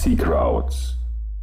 Seakrauts.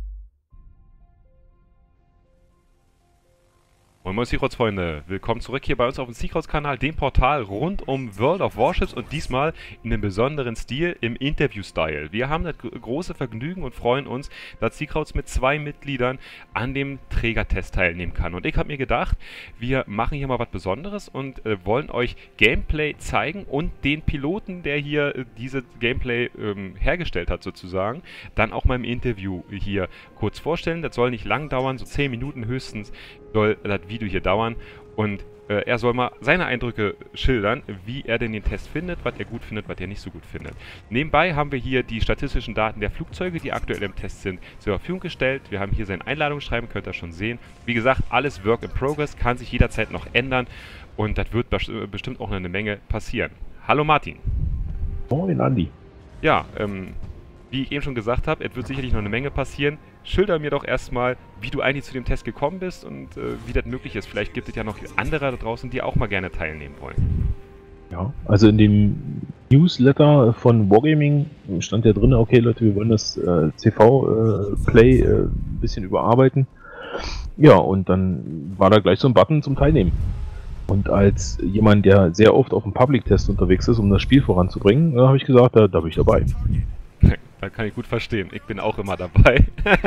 Moin Seakrauts-Freunde, willkommen zurück hier bei uns auf dem Seakrauts-Kanal, dem Portal rund um World of Warships und diesmal in einem besonderen Stil, im Interview-Style. Wir haben das große Vergnügen und freuen uns, dass Seakrauts mit 2 Mitgliedern an dem Trägertest teilnehmen kann. Und ich habe mir gedacht, wir machen hier mal was Besonderes und wollen euch Gameplay zeigen und den Piloten, der hier diese Gameplay hergestellt hat sozusagen, dann auch mal im Interview hier kurz vorstellen. Das soll nicht lang dauern, so 10 Minuten höchstens soll das Video hier dauern und er soll mal seine Eindrücke schildern, wie er denn den Test findet, was er gut findet, was er nicht so gut findet. Nebenbei haben wir hier die statistischen Daten der Flugzeuge, die aktuell im Test sind, zur Verfügung gestellt. Wir haben hier sein Einladungsschreiben, könnt ihr schon sehen. Wie gesagt, alles Work in Progress, kann sich jederzeit noch ändern und das wird bestimmt auch eine Menge passieren. Hallo Martin. Moin Andi. Ja, wie ich eben schon gesagt habe, es wird sicherlich noch eine Menge passieren. Schilder mir doch erstmal, wie du eigentlich zu dem Test gekommen bist und wie das möglich ist. Vielleicht gibt es ja noch andere da draußen, die auch mal gerne teilnehmen wollen. Ja, also in dem Newsletter von Wargaming stand ja drin, okay Leute, wir wollen das CV-Play ein bisschen überarbeiten. Ja, und dann war da gleich so ein Button zum Teilnehmen. Und als jemand, der sehr oft auf dem Public-Test unterwegs ist, um das Spiel voranzubringen, habe ich gesagt, da bin ich dabei. Da kann ich gut verstehen. Ich bin auch immer dabei.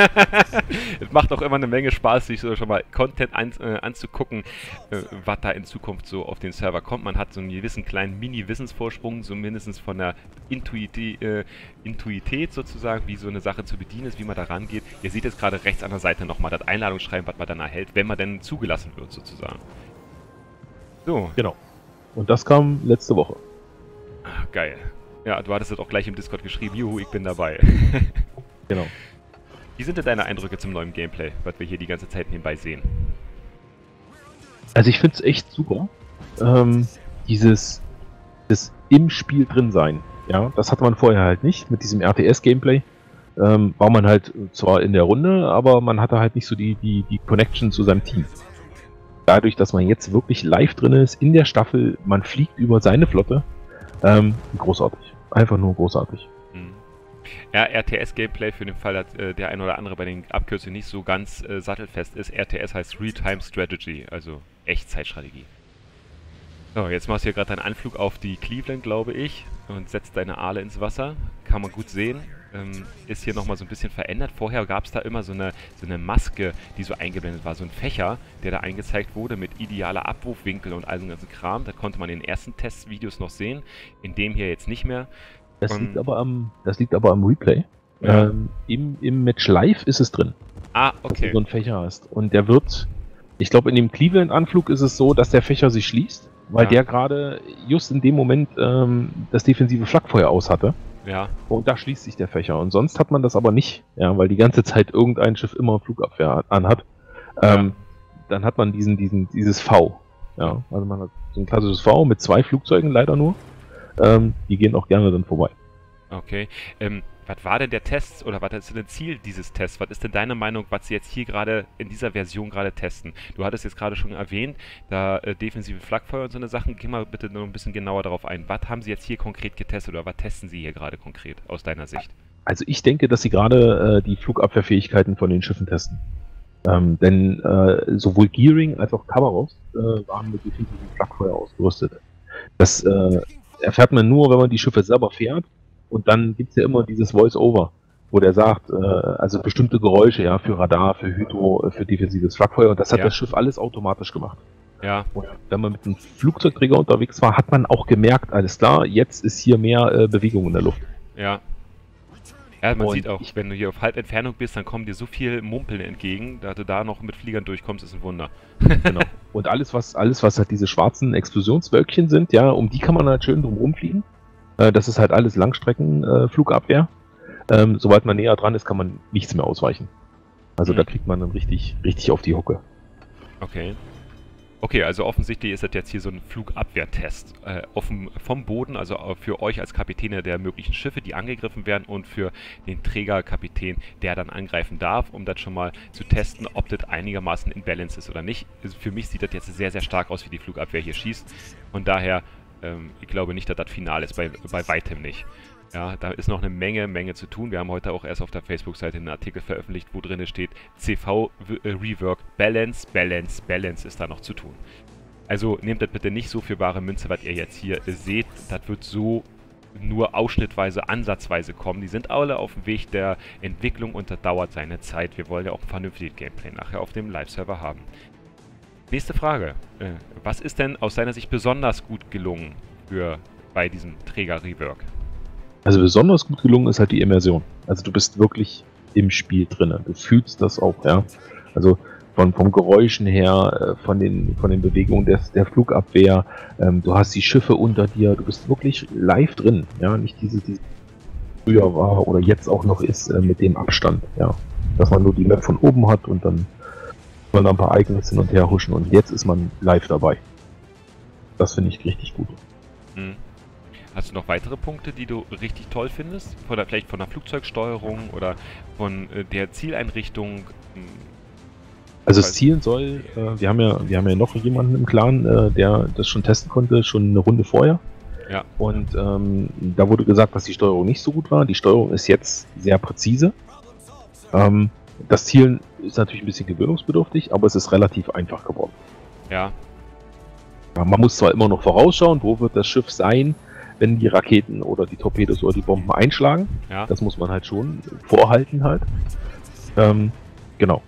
Es macht auch immer eine Menge Spaß, sich so schon mal Content anzugucken, was da in Zukunft so auf den Server kommt. Man hat so einen gewissen kleinen Mini-Wissensvorsprung, so mindestens von der Intuität sozusagen, wie so eine Sache zu bedienen ist, wie man da rangeht. Ihr seht jetzt gerade rechts an der Seite nochmal das Einladungsschreiben, was man dann erhält, wenn man denn zugelassen wird sozusagen. So. Genau. Und das kam letzte Woche. Ach, geil. Ja, du hattest das auch gleich im Discord geschrieben. Juhu, ich bin dabei. Genau. Wie sind denn deine Eindrücke zum neuen Gameplay, was wir hier die ganze Zeit nebenbei sehen? Also ich finde es echt super. Das im Spiel drin sein. Ja, das hatte man vorher halt nicht. Mit diesem RTS-Gameplay war man halt zwar in der Runde, aber man hatte halt nicht so die Connection zu seinem Team. Dadurch, dass man jetzt wirklich live drin ist, in der Staffel, man fliegt über seine Flotte, großartig. Einfach nur großartig. Ja, RTS-Gameplay für den Fall, dass der ein oder andere bei den Abkürzungen nicht so ganz sattelfest ist. RTS heißt Real-Time Strategy, also Echtzeitstrategie. So, jetzt machst du hier gerade deinen Anflug auf die Cleveland, glaube ich, und setzt deine Aale ins Wasser. Kann man gut sehen. Ist hier nochmal so ein bisschen verändert. Vorher gab es da immer so eine Maske, die so eingeblendet war, so ein Fächer, der da eingezeigt wurde mit idealer Abwurfwinkel und all so ganzen Kram. Da konnte man in den ersten Testvideos noch sehen, in dem hier jetzt nicht mehr. Das liegt aber am Replay. Ja. Im Match Live ist es drin. Ah, Dass okay. du so einen Fächer hast. Und der wird, ich glaube in dem Cleveland-Anflug ist es so, dass der Fächer sich schließt, weil der gerade just in dem Moment das defensive Flakfeuer aus hatte. Ja. Und da schließt sich der Fächer. Und sonst hat man das aber nicht, ja, weil die ganze Zeit irgendein Schiff immer Flugabwehr anhat. Dann hat man dieses V. Ja, also man hat so ein klassisches V mit 2 Flugzeugen leider nur. Die gehen auch gerne dann vorbei. Okay. Was war denn der Test oder was ist denn das Ziel dieses Tests? Was ist denn deine Meinung, was sie jetzt hier gerade in dieser Version gerade testen? Du hattest jetzt gerade schon erwähnt, da defensive Flakfeuer und so eine Sachen. Geh mal bitte noch ein bisschen genauer darauf ein. Was haben sie jetzt hier konkret getestet oder was testen sie hier gerade konkret aus deiner Sicht? Also ich denke, dass sie gerade die Flugabwehrfähigkeiten von den Schiffen testen. Denn sowohl Gearing als auch Coveralls waren mit defensiven Flakfeuer ausgerüstet. Das erfährt man nur, wenn man die Schiffe selber fährt. Und dann gibt es ja immer dieses Voice-Over, wo der sagt, also bestimmte Geräusche, ja, für Radar, für Hydro, für defensives Flakfeuer. Und das hat das Schiff alles automatisch gemacht. Ja. Und wenn man mit einem Flugzeugträger unterwegs war, hat man auch gemerkt, alles klar, jetzt ist hier mehr Bewegung in der Luft. Ja. Ja, man sieht auch, wenn du hier auf Halbentfernung bist, dann kommen dir so viel Mumpeln entgegen, da du da noch mit Fliegern durchkommst, ist ein Wunder. Genau. Und alles, was halt diese schwarzen Explosionswölkchen sind, ja, um die kann man halt schön drum rumfliegen. Das ist halt alles Langstreckenflugabwehr. Sobald man näher dran ist, kann man nichts mehr ausweichen. Also da kriegt man dann richtig auf die Hucke. Okay. Okay, also offensichtlich ist das jetzt hier so ein Flugabwehrtest vom Boden, also für euch als Kapitäne der möglichen Schiffe, die angegriffen werden und für den Trägerkapitän, der dann angreifen darf, um das schon mal zu testen, ob das einigermaßen in Balance ist oder nicht. Also für mich sieht das jetzt sehr, sehr stark aus, wie die Flugabwehr hier schießt. Von daher, ich glaube nicht, dass das final ist, bei weitem nicht. Ja, da ist noch eine Menge zu tun. Wir haben heute auch erst auf der Facebook-Seite einen Artikel veröffentlicht, wo drin steht, CV Rework Balance ist da noch zu tun. Also nehmt das bitte nicht so für bare Münze, was ihr jetzt hier seht. Das wird so nur ausschnittweise, ansatzweise kommen. Die sind alle auf dem Weg der Entwicklung und das dauert seine Zeit. Wir wollen ja auch ein vernünftiges Gameplay nachher auf dem Live-Server haben. Nächste Frage. Was ist denn aus deiner Sicht besonders gut gelungen bei diesem Träger-Rework? Also besonders gut gelungen ist halt die Immersion. Also du bist wirklich im Spiel drin. Du fühlst das auch, ja. Also vom Geräuschen her, von den Bewegungen der Flugabwehr, du hast die Schiffe unter dir, du bist wirklich live drin, ja. Nicht diese früher war oder jetzt auch noch ist mit dem Abstand, ja. Dass man nur die Map von oben hat und dann man ein paar Ereignisse hin und her huschen und jetzt ist man live dabei. Das finde ich richtig gut. Mhm. Hast du noch weitere Punkte, die du richtig toll findest? Vielleicht von der Flugzeugsteuerung oder von der Zieleinrichtung? Also es zielen soll, wir haben ja noch jemanden im Clan, der das schon testen konnte, schon eine Runde vorher. Ja. Und da wurde gesagt, dass die Steuerung nicht so gut war. Die Steuerung ist jetzt sehr präzise. Das Zielen ist natürlich ein bisschen gewöhnungsbedürftig, aber es ist relativ einfach geworden. Ja. Man muss zwar immer noch vorausschauen, wo wird das Schiff sein, wenn die Raketen oder die Torpedos oder die Bomben einschlagen. Ja. Das muss man halt schon vorhalten halt. Genau.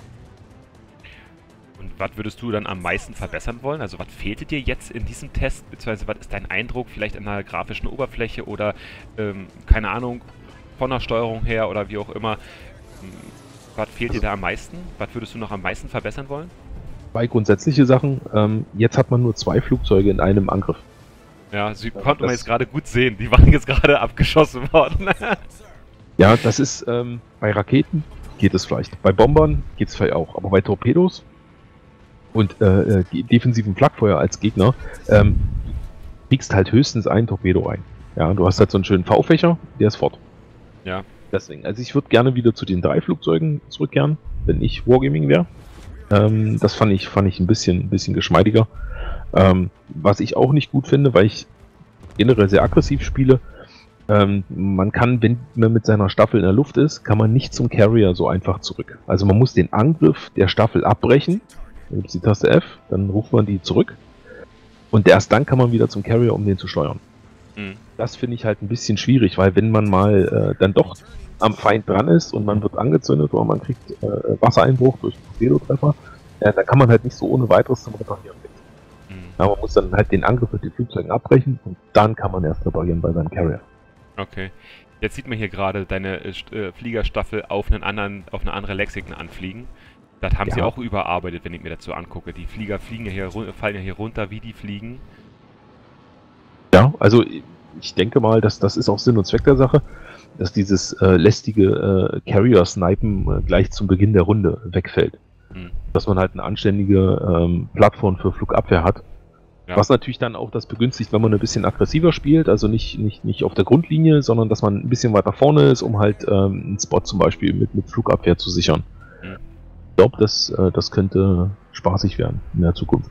Und was würdest du dann am meisten verbessern wollen? Also was fehlte dir jetzt in diesem Test? Beziehungsweise was ist dein Eindruck vielleicht an der grafischen Oberfläche oder keine Ahnung, von der Steuerung her oder wie auch immer? Was fehlt dir da am meisten? Was würdest du noch am meisten verbessern wollen? Zwei grundsätzliche Sachen. Jetzt hat man nur 2 Flugzeuge in einem Angriff. Ja, sie konnte man jetzt gerade gut sehen. Die waren jetzt gerade abgeschossen worden. Ja, das ist, bei Raketen geht es vielleicht. Bei Bombern geht es vielleicht auch. Aber bei Torpedos und defensiven Flakfeuer als Gegner kriegst halt höchstens einen Torpedo ein. Ja, du hast halt so einen schönen V-Fächer, der ist fort. Ja. Deswegen, also ich würde gerne wieder zu den 3 Flugzeugen zurückkehren, wenn ich Wargaming wäre. Das fand ich ein bisschen geschmeidiger. Was ich auch nicht gut finde, weil ich generell sehr aggressiv spiele, man kann, wenn man mit seiner Staffel in der Luft ist, kann man nicht zum Carrier so einfach zurück. Also man muss den Angriff der Staffel abbrechen, dann gibt es die Taste F, dann ruft man die zurück und erst dann kann man wieder zum Carrier, um den zu steuern. Mhm. Das finde ich halt ein bisschen schwierig, weil wenn man mal dann doch am Feind dran ist und man wird angezündet oder man kriegt Wassereinbruch durch Torpedotreffer, dann kann man halt nicht so ohne weiteres zum Reparieren gehen. Ja, man muss dann halt den Angriff mit den Flugzeugen abbrechen und dann kann man erst reparieren bei seinem Carrier. Okay. Jetzt sieht man hier gerade deine Fliegerstaffel auf eine andere Lexikon anfliegen. Das haben sie auch überarbeitet, wenn ich mir das so angucke. Die Flieger fallen ja hier runter, wie die fliegen. Ja, also ich denke mal, dass das ist auch Sinn und Zweck der Sache, dass dieses lästige Carrier-Snipen gleich zum Beginn der Runde wegfällt. Dass man halt eine anständige Plattform für Flugabwehr hat. Ja. Was natürlich dann auch das begünstigt, wenn man ein bisschen aggressiver spielt, also nicht auf der Grundlinie, sondern dass man ein bisschen weiter vorne ist, um halt einen Spot zum Beispiel mit Flugabwehr zu sichern. Ich glaube, das könnte spaßig werden in der Zukunft.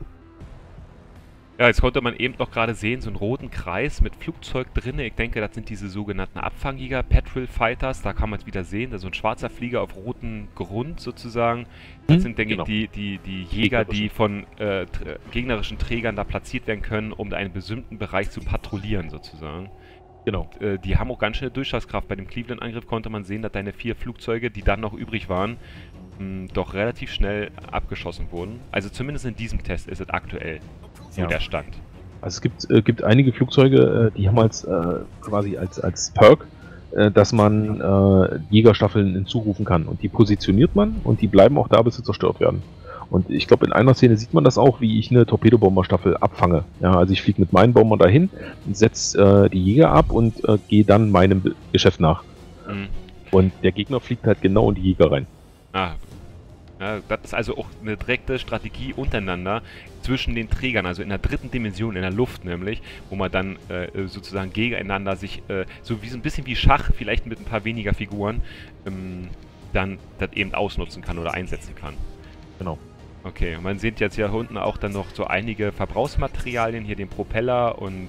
Ja, jetzt konnte man eben noch gerade sehen, so einen roten Kreis mit Flugzeug drin. Ich denke, das sind diese sogenannten Abfangjäger, Patrol Fighters. Da kann man es wieder sehen, da ist so ein schwarzer Flieger auf rotem Grund sozusagen. Das sind, denke ich, die Jäger, die von gegnerischen Trägern da platziert werden können, um einen bestimmten Bereich zu patrouillieren sozusagen. Genau. Und, die haben auch ganz schnell Durchschlagskraft. Bei dem Cleveland-Angriff konnte man sehen, dass deine 4 Flugzeuge, die dann noch übrig waren, doch relativ schnell abgeschossen wurden. Also zumindest in diesem Test ist es aktuell so der Stand. Also es gibt einige Flugzeuge, die haben quasi als Perk, dass man Jägerstaffeln hinzurufen kann. Und die positioniert man und die bleiben auch da, bis sie zerstört werden. Und ich glaube, in einer Szene sieht man das auch, wie ich eine Torpedobomberstaffel abfange. Ja, also ich fliege mit meinen Bombern dahin, setze die Jäger ab und gehe dann meinem Geschäft nach. Und der Gegner fliegt halt genau in die Jäger rein. Ja, das ist also auch eine direkte Strategie untereinander zwischen den Trägern, also in der 3. Dimension, in der Luft nämlich, wo man dann sozusagen gegeneinander sich, so ein bisschen wie Schach, vielleicht mit ein paar weniger Figuren, dann das eben ausnutzen kann oder einsetzen kann. Genau. Okay, und man sieht jetzt hier unten auch dann noch so einige Verbrauchsmaterialien, hier den Propeller und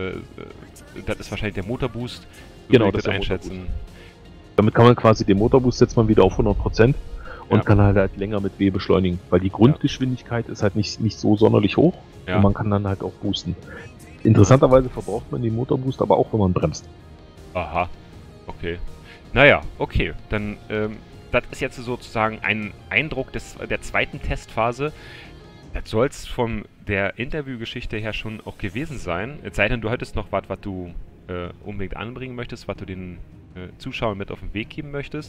das ist wahrscheinlich der Motorboost. So Genau, würde ich das ist der einschätzen. Damit kann man quasi den Motorboost setzt man wieder auf 100% und Ja. kann halt länger mit W beschleunigen, weil die Grundgeschwindigkeit ist halt nicht so sonderlich hoch Ja. und man kann dann halt auch boosten. Interessanterweise verbraucht man den Motorboost aber auch, wenn man bremst. Aha, okay. Naja, okay, dann das ist jetzt sozusagen ein Eindruck der zweiten Testphase. Das soll es von der Interviewgeschichte her schon auch gewesen sein. Es sei denn, du hättest noch was du unbedingt anbringen möchtest, was du den Zuschauern mit auf den Weg geben möchtest.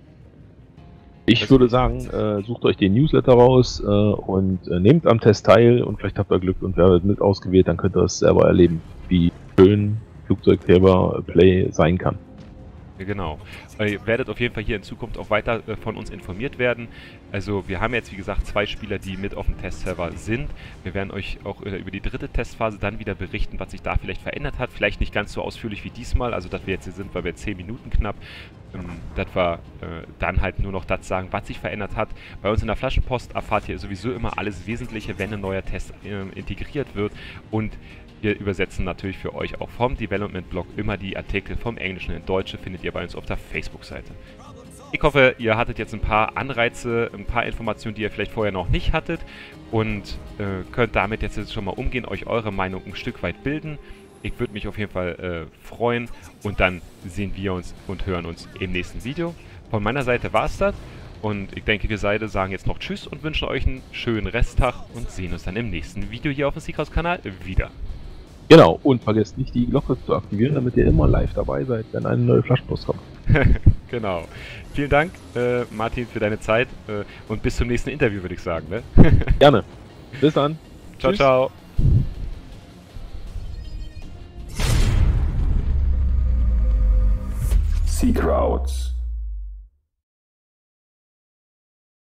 Ich würde sagen, sucht euch den Newsletter raus und nehmt am Test teil und vielleicht habt ihr Glück und werdet mit ausgewählt, dann könnt ihr es selber erleben, wie schön Flugzeugträger Play sein kann. Genau. Ihr werdet auf jeden Fall hier in Zukunft auch weiter von uns informiert werden. Also wir haben jetzt wie gesagt 2 Spieler, die mit auf dem Testserver sind. Wir werden euch auch über die dritte Testphase dann wieder berichten, was sich da vielleicht verändert hat. Vielleicht nicht ganz so ausführlich wie diesmal, also dass wir jetzt hier sind, weil wir 10 Minuten knapp. Dass wir dann halt nur noch das sagen, was sich verändert hat. Bei uns in der Flaschenpost erfahrt ihr sowieso immer alles Wesentliche, wenn ein neuer Test integriert wird. Und wir übersetzen natürlich für euch auch vom Development-Blog immer die Artikel vom Englischen in Deutsche, findet ihr bei uns auf der Facebook-Seite. Ich hoffe, ihr hattet jetzt ein paar Anreize, ein paar Informationen, die ihr vielleicht vorher noch nicht hattet und könnt damit jetzt schon mal umgehen, euch eure Meinung ein Stück weit bilden. Ich würde mich auf jeden Fall freuen und dann sehen wir uns und hören uns im nächsten Video. Von meiner Seite war es das und ich denke, wir beide sagen jetzt noch Tschüss und wünschen euch einen schönen Resttag und sehen uns dann im nächsten Video hier auf dem Seekhaus-Kanal wieder. Genau, und vergesst nicht die Glocke zu aktivieren, damit ihr immer live dabei seid, wenn eine neue Flaschenpost kommt. Genau. Vielen Dank, Martin, für deine Zeit und bis zum nächsten Interview, würde ich sagen. Ne? Gerne. Bis dann. Ciao, Tschüss. ciao. Seacrowds.